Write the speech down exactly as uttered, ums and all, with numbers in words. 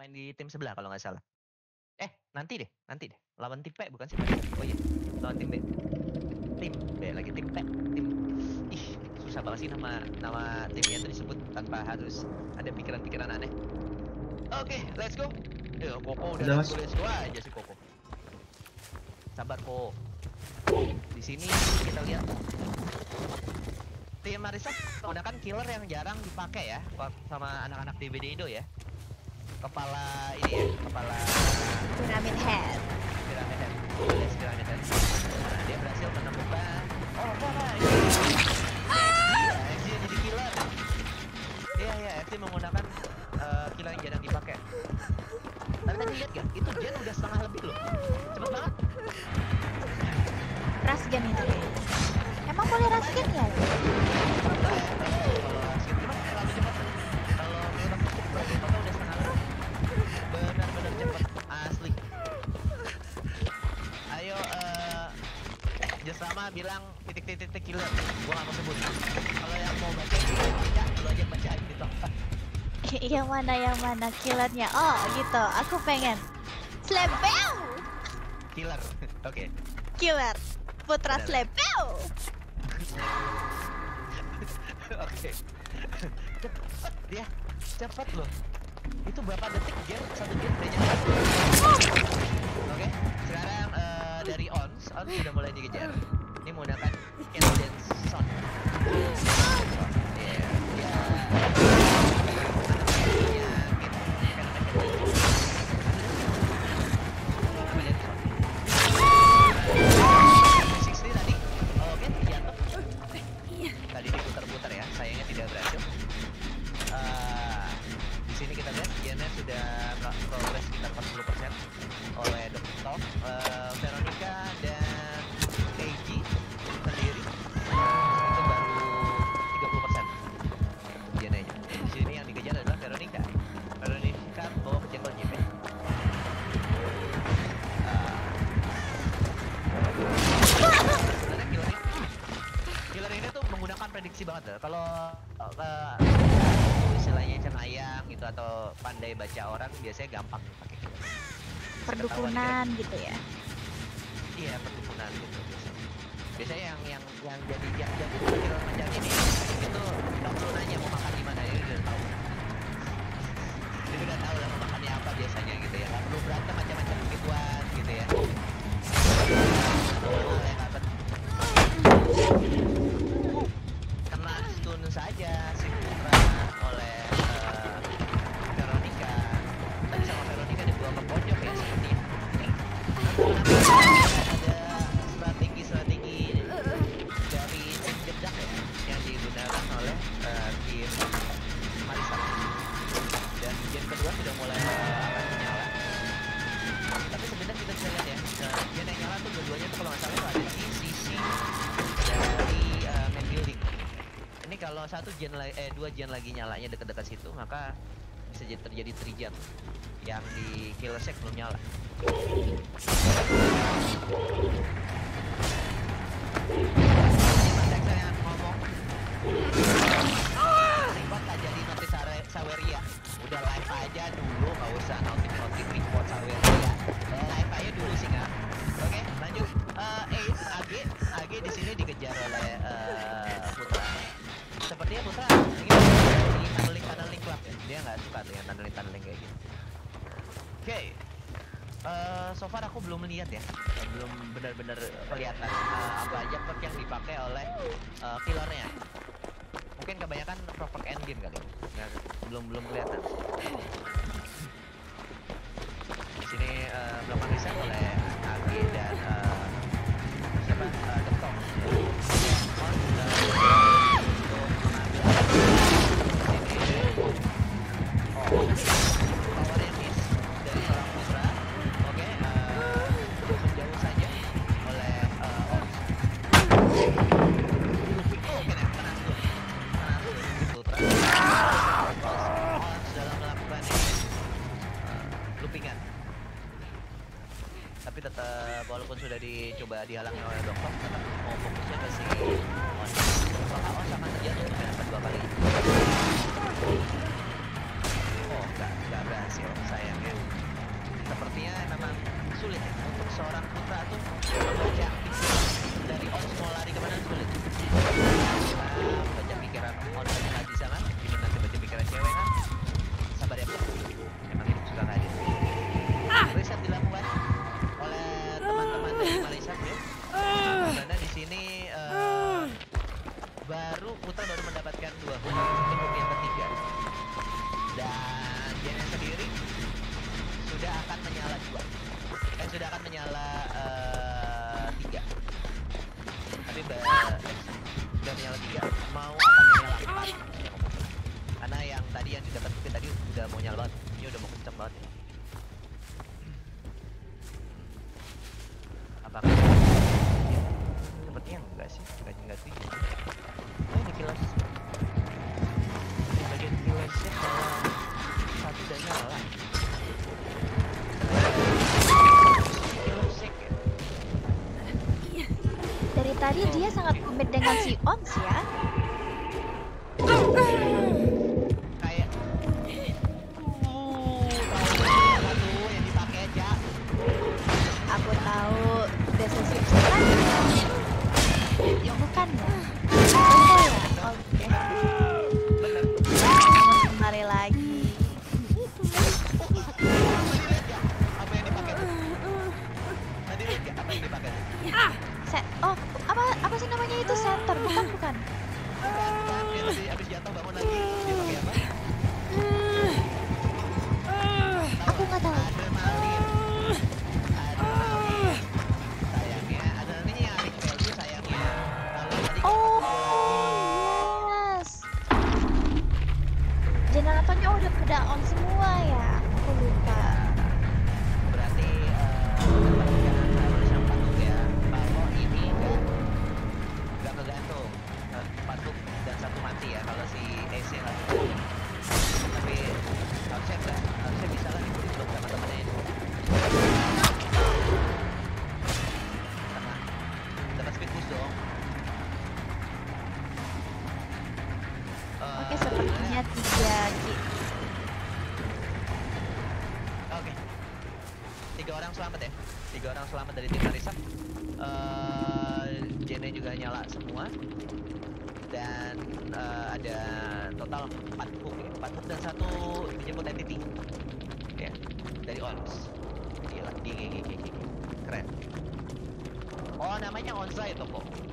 main di tim sebelah kalau nggak salah. Eh, nanti deh, nanti deh. Lawan tim P bukan sih? Oh iya, lawan tim B. Tim B lagi tim P. Tim. Ih, susah banget sih nama nama timnya itu disebut tanpa harus ada pikiran-pikiran aneh. Oke, okay, let's go. Ya, Koko udah let's go, let's go aja sih Koko. Sabar Koko. Di sini kita lihat tim Marisa menggunakan killer yang jarang dipakai ya sama anak-anak di B D Indo ya. Kepala ini ya, kepala Pyramid Head. Pyramid Head. Yes, Pyramid Head. Nah, dia berhasil menemukan. Oh, apa ini? Iya, F J jadi killer. Iya, iya, F J menggunakan uh, killer yang jarang dipakai. Tapi tadi lihat gak? Itu Jen udah setengah lebih loh. Cepet banget. Rasgen itu. Emang boleh rasgen ya? Sama bilang titik-titik killer, gua gak mau sebut. Kalau yang mau baca, baca, lu aja baca gitu. Yang mana yang mana killernya? Oh gitu, aku pengen. Slebeu. Killer, oke. Okay. Killer, Putra Slebeu. Oke. Cepet dia, cepet loh. Itu berapa detik dia? Satu game udah nyampe. Oke, sekarang uh, dari Ons, Ons sudah mulai dikejar. Ini menggunakan Intelligence Son. Iya, dia. Tadi diputar-putar ya, sayangnya tidak berhasil. Uh, di sini kita lihat Diana sudah progres sekitar empat puluh persen oleh Dokter uh, Veronica dan Eiji sendiri uh, itu baru tiga puluh persen Diana nya. Di sini yang dikejar adalah Veronica. Veronica bawa ke Jengkol J P. Sebenarnya killer ini, killer ini tuh menggunakan prediksi banget loh. Kalau uh, istilahnya cenayang gitu atau pandai baca orang biasanya gampang pakai killer. Perdukunan gitu ya. Iya, perdukunan gitu biasanya. Biasanya yang yang yang jadi yang jadi killer macam ini itu nggak perlu nanya mau makan di mana, dia udah tahu. Dia udah tahu lah mau makannya apa biasanya gitu ya. Nggak perlu berantem macam-macam begituan gitu ya. Kena stun saja si Putra oleh uh, Veronica. Tadi sama Veronica dibawa ke pojok ya sepertinya. Ada strategi-strategi dari tim jedak ya yang digunakan oleh uh, tim Marisa. Dan game kedua sudah mulai uh, akan menyala. Tapi sebenarnya kita bisa lihat ya, uh, game yang nyala tuh dua-duanya tuh kalau nggak salah itu ada di sisi dari uh, main building. Ini kalau satu gen eh dua gen lagi nyalanya dekat-dekat situ, maka bisa jadi terjadi trigen yang di kill sec belum nyala. Saya ngomong, report tak jadi notis Saweria. Udah live aja dulu, nggak usah notif-notif report Saweria. Live aja dulu sih nggak. Oke, lanjut. Uh, Ace, A G, A G di sini dikejar oleh uh, Putra. Sepertinya Putra ingin di tunneling-tunneling club ya. Dia nggak suka tuh yang tunneling-tunneling kayak gitu. Oke. Okay. Uh, so far aku belum melihat ya, uh, belum benar-benar kelihatan uh, apa aja perk yang dipakai oleh uh, killernya. Mungkin kebanyakan perk endgame kali, nah, belum belum kelihatan. Di sini uh, melakukan riset oleh Agi dan uh, siapa uh, Dokter. Tapi tetap walaupun sudah dicoba dihalangi oleh Dokter, tetap mau fokusnya ke si On. Maka On akan terjatuh dengan kedua kali. Oh, enggak, enggak berhasil, sayang. seorang putra tuh membaca dari Ons mau lari kemana sulit. Nah, baca pikiran Ons aja nggak bisa kan? Ini nanti baca pikiran cewek kan? Sabar ya, bro. Emang itu suka hadir. Riset dilakukan oleh teman-teman dari Malaysia, ya. Karena di sini uh, baru putra baru mendapatkan dua hook, untuk hook yang ketiga. Dan Jennya sendiri sudah akan menyala dua. Eh, sudah akan menyala uh, tiga. Tapi ba eh, sudah menyala tiga, mau akan menyala empat. Karena yang tadi yang didapat mungkin tadi udah mau nyala banget. Ini udah mau kenceng banget ya. Apakah sepertinya enggak sih? Enggak enggak sih. Oh, ini kilas. Di bagian kilasnya kalau satu udah nyala. Dari tadi dia sangat komit dengan si Ons ya. Kayak uh, tahu satu yang dipakai aja. Aku tahu Decisive Strike. Ya bukan ya? Betul ya? Oke. Bener. Kembali lagi. Apa yang dipakai tuh? Tadi lihat nggak apa yang dipakai? Set. Oh, apa apa sih namanya itu center? Bukan bukan. Bukan, bukan. Dia tadi abis jatuh bangun lagi. Dia pakai apa? Aku nggak tahu. Adrenalin. Adrenalin. Sayangnya, adrenalinnya yang alih value sayangnya. Lalu tadi Oh, yes. Generatornya udah pada on semua ya. Aku lupa. berarti mendapatkan harus yang patuh ya. Kalau ini enggak enggak kegantung. Eh, Patuh dan satu mati ya kalau si A C lah. Tapi harusnya enggak, harusnya bisa lah dibeli untuk sama temennya ini. Karena dapat speed boost dong. Eh, Oke, sepertinya tiga ki. Oke. Tiga orang selamat ya. Tiga orang selamat dari tim Marisap. Uh, Jene juga nyala semua. Dan uh, ada total empat hook ya. empat hook dan satu dijemput entity. Ya, dari Ons. Gila, gigi gigi gigi. Keren. Oh, namanya Onsai toh kok.